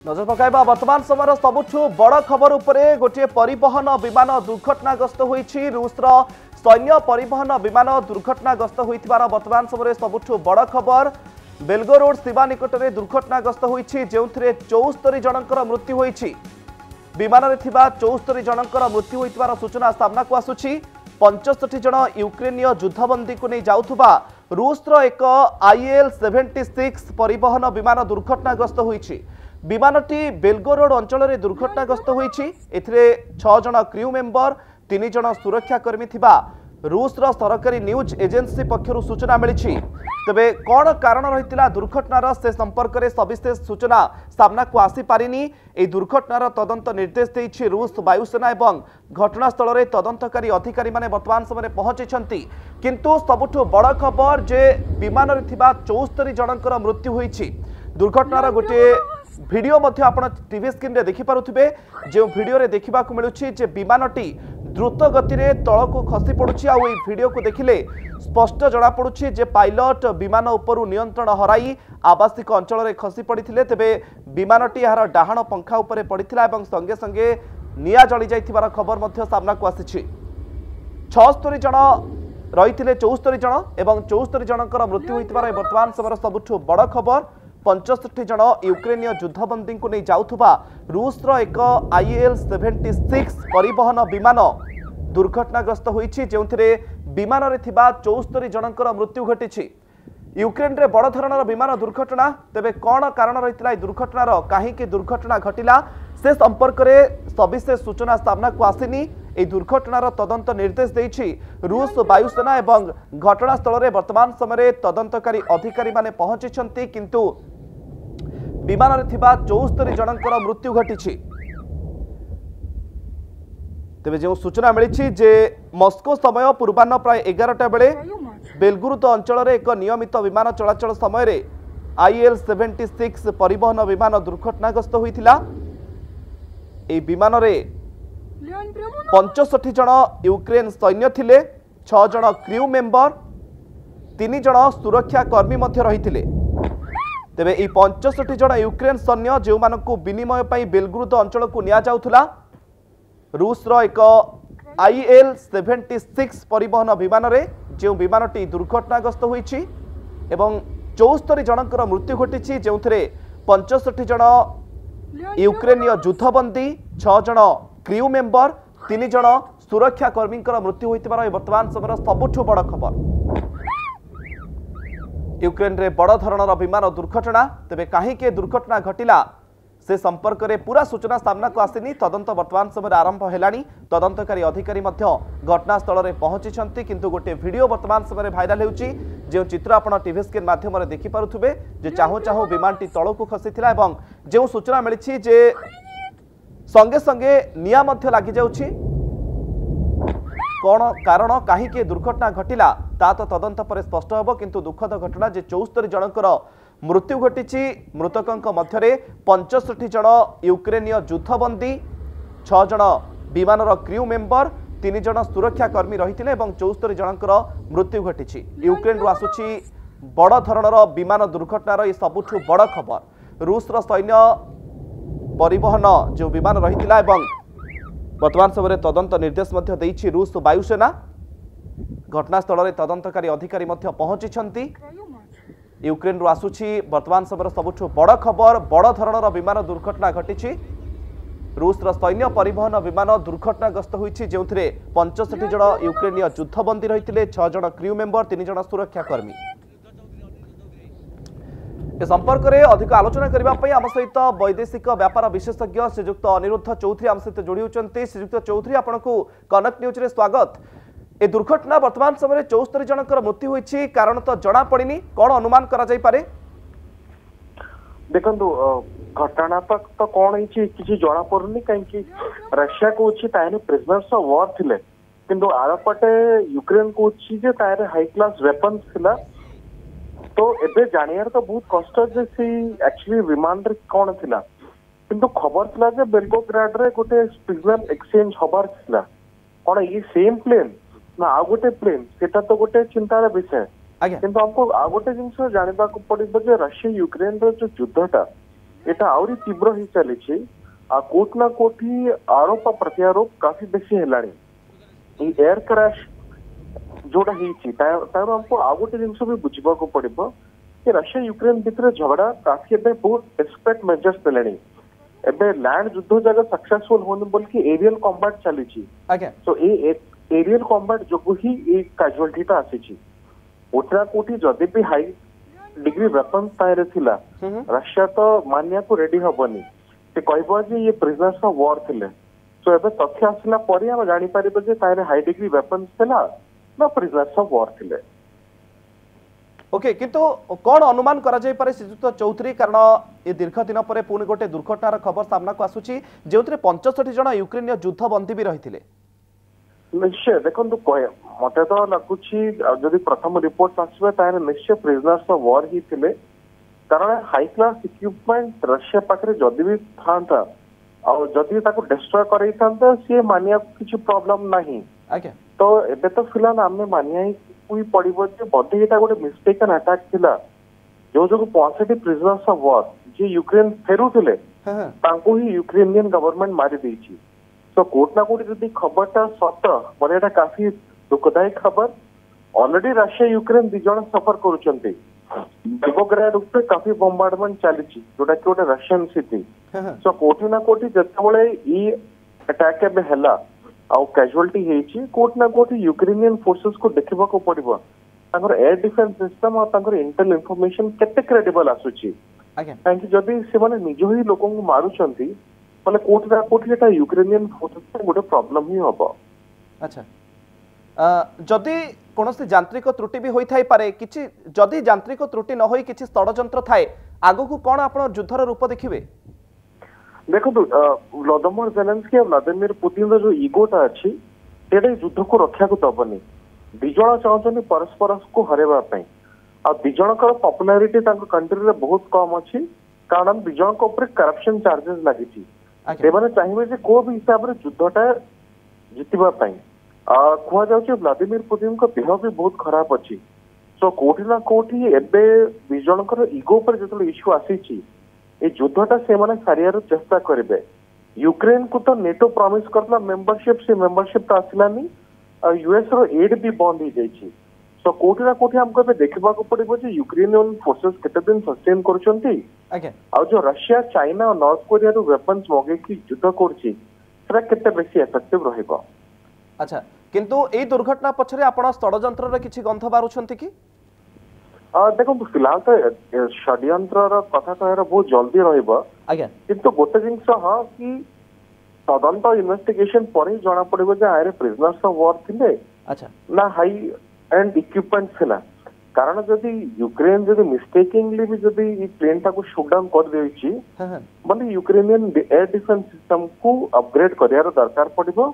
नजर पकाइबा वर्तमान समय सबुठ बड़ खबर उपरे गोटे परिवहन विमान दुर्घटनाग्रस्त होईछि। रूसर सैन्य परिवहन विमान दुर्घटनाग्रस्त होइथिबार वर्तमान समय सबुठ बड़ खबर। बेलगोरोड सीमा निकट में दुर्घटनाग्रस्त होईछि, जेउथिरे 74 जनकर मृत्यु होईछि। विमान रे थिबा 74 जनकर मृत्यु होइथिबार सूचना सामना को आसुछि। 65 जन यूक्रेनीय युद्धबंदी को नहीं जाउथुबा रूसर एक IL-76 परिवहन विमान दुर्घटनाग्रस्त होईछि। विमानटी बेलगोरोड अंचल में दुर्घटनाग्रस्त होईछि। एथिरे 6 जन क्रू मेंबर 3 जन सुरक्षाकर्मी थिबा रूसर सरकारी न्यूज एजेंसी पक्षरु सूचना मिली। तबे कौन कारण रही दुर्घटनार से संपर्क में सविशेष सूचना सामना को आसी पारिनी। ए दुर्घटनार तदंत निर्देश देइछि रूस वायुसेना एवं घटनास्थल में तदंतकारी अधिकारी माने वर्तमान समय पहुंची। किंतु सबुठ बड़ खबर जे विमान रे थिबा 74 जनकर मृत्यु होईछि। दुर्घटनार गोटे वीडियो मध्य आपण टीवी स्क्रीन रे देखि पारुथिबे। जे वीडियो रे देखिबा को मिलुछि जे विमानटी द्रुत गति रे तळ को खसी पडुछि। आ ओई वीडियो को देखिले स्पष्ट जणा पडुछि जे पायलट विमान उपरु नियंत्रण हराई आवासिक अंचल रे खसी पडिथिले। तेबे विमानटी यार डाहाण पंखा उपरे पडिथिला एवं संगे संगे निया जळी जाइथिबार खबर मध्य सामना को आसिछि। 76 जण रहिथिले 74 जण एवं 74 जनकर मृत्यु होइथिबार वर्तमान समय सबुठ बड़ खबर। 65 जन यूक्रेनीय युद्धबंदी को नहीं जाउथुबा रूसर एक IL-76 परिवहन विमान दुर्घटनाग्रस्त होईछि, जेउथिरे विमान रे थिबा 74 जनकर मृत्यु घटिछि। यूक्रेन रे बड़ धरणर विमान दुर्घटना। तेबे कौन कारण रही दुर्घटनार कहीं दुर्घटना घटिला से संपर्क में सविशेष सूचना सामना को आसिनी। ए दुर्घटनार तदंत निर्देश देइछि रूस वायुसेना एवं घटनास्थल में वर्तमान समय तदंतकारी अधिकारी माने पहुंची। किंतु विमान रे थिबा 74 जनकर मृत्यु घटिछि। तेबे जो सूचना मिली जे मस्को समय पूर्वाह्न प्राय 11टा बेले बेलगोरोड अंचल में एक नियमित विमान चलाचल समय IL-76 परिवहन विमान दुर्घटनाग्रस्त होइथिला। ए विमान रे 65 जन यूक्रेन सैन्य थिले, 6 जन क्रू मेंबर 3 जन सुरक्षा कर्मी मध्य रहिथिले। तेबे ई 65 जन यूक्रेन सैन्य जो मानकु विनिमय पई बेलगोरोड अंचल को निया जाउथुला रूसर एक IL-76 परिवहन विमान रे जो विमानटी दुर्घटनाग्रस्त होईछि एवं 74 जनकर मृत्यु घटिछि, जेउथिरे 65 जन यूक्रेनीय युद्धबंदी 6 जन क्रू मेंबर 3 जन सुरक्षा कर्मी मृत्यु होइतिबार वर्तमान समय सबुठ बड़ खबर। यूक्रेन रे बड़ धरणर विमान दुर्घटना। तेबे कहीं दुर्घटना घटिला से संपर्क में पूरा सूचना सामना को आसिनी। तदंत वर्तमान समय आरंभ हेलानी। तदंतकारी अधिकारी मध्य घटनास्थल में पहुंची। किंतु गोटे वीडियो वर्तमान समय भाइराल होउची, जो चित्र आपण टीवी स्क्रीन माध्यम रे देखि पारुथुबे जे चाहू चाहू विमानटी तळ को खसीथिला एवं जो सूचना मिली जे संगे संगे निया मध्य लागि जाउची। कौन कारण कहीं दुर्घटना घटिला ता तो तदंत पर स्पष्ट होबो। किंतु दुखद घटना जे 74 जनकर मृत्यु घटिछि। मृतकंक मध्यरे 65 जन यूक्रेनीय युद्धबंदी, 6 जन विमानर क्रू मेंबर 3 जन सुरक्षा कर्मी रहिथिले एवं 74 जनकर मृत्यु घटिछि। यूक्रेन रु आसुछि बड़ धरणर विमान दुर्घटनार ये सबुठ बड़ खबर। रूसर सैन्य परिवहन जो विमान रहिथिला एवं वर्तमान समय तदंत निर्देश मध्य देइछि रूस वायुसेना। घटनास्थल में तदंतकारी अधिकारी मध्य पहुंची। यूक्रेन रु आसुछि वर्तमान समय सबुठ बड़ खबर। बड़ धरणर विमान दुर्घटना घटिछि। रूसर सैन्य परिवहन विमान दुर्घटनाग्रस्त होईछि, जेउथिरे 65 जन यूक्रेनीय युद्धबंदी रहिथिले, 6 जन क्रू मेंबर 3 जन सुरक्षा कर्मी। ए संपर्क में अधिक आलोचना करने आम सहित वैदेशिक व्यापार विशेषज्ञ श्रीजुक्त अनिरुद्ध चौधरी आम सहित जोड़ी होती। श्रीजुक्त चौधरी, आपको कनेक्ट न्यूज रे स्वागत। ए दुर्घटना वर्तमान समय 74 जनकर मृत्यु होईछि, कारण तो जना पड़िनी, कौन अनुमान करा जाय पारे? देखंतु घटना तक तो कौन होईछि किछि जना पड़ुनी, कहीं रशिया को अछि ताने प्रिजनर्स ऑफ वॉर थिले, किंतु आरपटे यूक्रेन को अछि जे तारे हाई क्लास वेपन्स थिला। तो एबे जानियार तो बहुत कष्ट जे सी एक्चुअली विमान रे कौन थिला, किंतु खबर थिला जे बेलगोग्राड रे गोटे प्रिजनर एक्सचेंज हबार थिला। कौन ये सेम प्लेन ना आ गोटे प्लेन, सेटा तो गोटे चिंतार विषय। किंतु हमको आ गोटे जिनस जानबा को पड़िबो जे रशिया यूक्रेन रो जो युद्धटा एटा आउरी तीव्र ही चली कोट ना कोठी आरोप प्रत्यारोप काफी बेसी हेलानी एयर क्रैश जोड़ा हमको आउ गोटे जिन भी बुझा पड़ो कि रशिया यूक्रेन भितर झगड़ा काफी बहुत डेस्परेट मेजर्स ने एबे लैंड युद्ध जगह सक्सेसफुल होने बोल कि एरियल कॉम्बैट चली तो एरियल कॉम्बैट जो ही कैजुअलिटी आसी कोठा कोठी जदि भी हाई डिग्री वेपन तारे थिला रशिया तो मानिया को रेडी हबनी से कहबो जे ये प्रिजनर्स ऑफ वॉर थिले सो एबे तथ्य आसला परे हम जानि पारिबो जे तारे हाई डिग्री वेपन थिला ना प्रिजनर्स ऑफ वॉर थिले। ओके किंतु कौन अनुमान करा जाय पारे श्रीजुत चौधरी कारण ये दीर्घ दिन पर पुणी गोटे दुर्घटनार खबर सामना को आसुची जो 65 जन यूक्रेन युद्ध बंदी भी रही निश्चय देखो मत तो लगुच जदि प्रथम रिपोर्ट आसवे निश्चय प्रिजनर्स ऑफ वॉर ही थिले कारण हाई क्लास इक्विपमेंट रशिया पाखे जदि भी था जदि डिस्ट्रॉय कर सी मानिया किसी प्रॉब्लम नहीं तो एबे तो फिलहाल आम मानिया ही पड़ो बोधे यहाँ गोटे मिस्टेकन अटैक थिला जो 65 प्रिजनर्स ऑफ वॉर जी यूक्रेन फेरुले ही यूक्रेनियन गवर्नमेंट मारी देछि तो कोट ना कोटी जदि खबरटा सत बोले एटा काफी दुखदायक खबर ऑलरेडी रशिया यूक्रेन दी जण सफर करूछंती बेलोग्राड ऊपर काफी बॉम्बार्डमेंट चली जोटा कि गोटे रशियन सिटी सो कोटी ना कोटी जतबेले ई अटैक एबे हला आउ कैजुअलिटी हेची कोट ना कोटी यूक्रेनियन फोर्सेस को देखिबा को पड़िबो तांकर एयर डिफेंस सिस्टम और तांकर इंटेल इंफॉर्मेशन केते क्रेडिबल आसुची काहे जदि से माने निजो ही लोगों को मारुछंती माने कोट ना कोटी एटा यूक्रेनियन फोर्सेस गोटे प्रॉब्लम ही हबो। अच्छा जदि कोनोसी यांत्रिक त्रुटि भी होई थाई पारे किछि जदि यांत्रिक त्रुटि न होई किछि षडयंत्र थाए आगो को कोन आपण युद्धर रूप देखिबे देखो व्लादिमीर जेलेंस्की और व्लादिमीर पुतिन जो इगोटा अच्छी युद्ध को रक्षा को दबनी दिज चाहते परस्पर को हरेवा आ दिज पॉपुलारिटी कंट्री में बहुत कम अच्छी कारण दिज करप्शन चार्जेस लगी चाहिए को भी हिसाब से युद्धटा जितवाई कह जाऊँ व्लादिमीर पुतिन को देह भी बहुत खराब अच्छी सो कोठी ना कोठी एबे दिजणकर इगो पर जो इश्यू आसी युद्धटा से माने सारियार चेष्टा करेंगे यूक्रेन को तो नेटो प्रॉमिस करला मेंबरशिप से मेंबरशिप तो आसलानी यूएस रो एड भी बंद हो जाइए सो कोठी ना कोठी हमको देखा पड़ो यूक्रेनियन फोर्सेस केते दिन सस्टेन करछंती जो रशिया चाइना और नॉर्थ कोरिया रो वेपन्स मगे की युद्ध करछि सेटा केते बेसी इफेक्टिव रहइबो। अच्छा किंतु ए दुर्घटना पछरे आपण षडयंत्र रे किछि गंध बारुछंती कि देखो फिलहाल तो षड्यंत्र कथा कह बहुत जल्दी रहा गोटे जिनस हाँ कि तदंत इन्वेस्टिगेशन पर ही जना पड़ो आए प्रिजनर्स ऑफ वॉर थे ना हाई एंड इक्विपमेंट थिला कारण जदि यूक्रेन जदि मिस्टेकिंगली भी जदि प्लेन टाको शूट डाउन कर देछि मतलब यूक्रेनियन एयर डिफेंस सिस्टम को अपग्रेड करियार दरकार पड़ो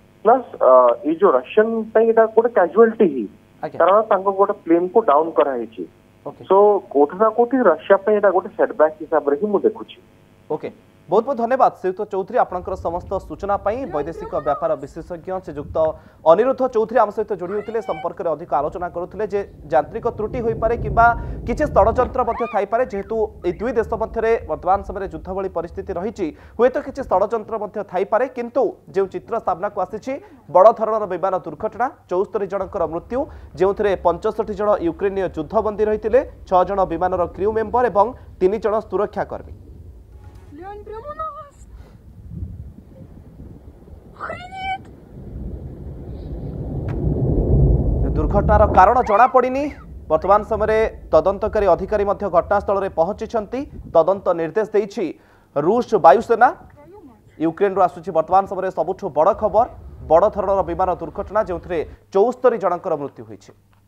प्लस ये जो रशियन गोटे कैजुअलिटी ही कारण गोटे प्लेन को डाउन कराई सो कोठी ना कोठी रशिया गोटे सेटबैक हिसाब रे ही मु देखुची। ओके बहुत बहुत धन्यवाद श्रीयुक्त चौधरी आपनकर समस्त सूचना पाई वैदेशिक व्यापार विशेषज्ञ श्रीयुक्त अनिरुद्ध चौधरी आम सहित जोड़ी होते संपर्क में अधिक आलोचना करुले जे यांत्रिक त्रुटि हो पारे किंबा किछि षडयंत्र थाई पारे जेहेतु ए दुई देश मध्य वर्तमान समय युद्ध भली परिस्थिति रही हुए तो किछि षडयंत्र थाई पारे किंतु जो चित्र सामना को आसी बड़ धरणर विमान दुर्घटना 74 जनकर मृत्यु जो 65 जन यूक्रेनीय युद्धबंदी रही 6 जन विमान क्रू मेंबर और 3 जन सुरक्षाकर्मी। दुर्घटनार कारण जना पड़िनी वर्तमान समय तदंतकारी अधिकारी घटनास्थल में पहुंची तदंत निर्देश देछि रूस वायुसेना। यूक्रेन आसुची वर्तमान समय सबुठ बड़ खबर बड़ धरणर विमान दुर्घटना जो 74 जनकर मृत्यु होइछि।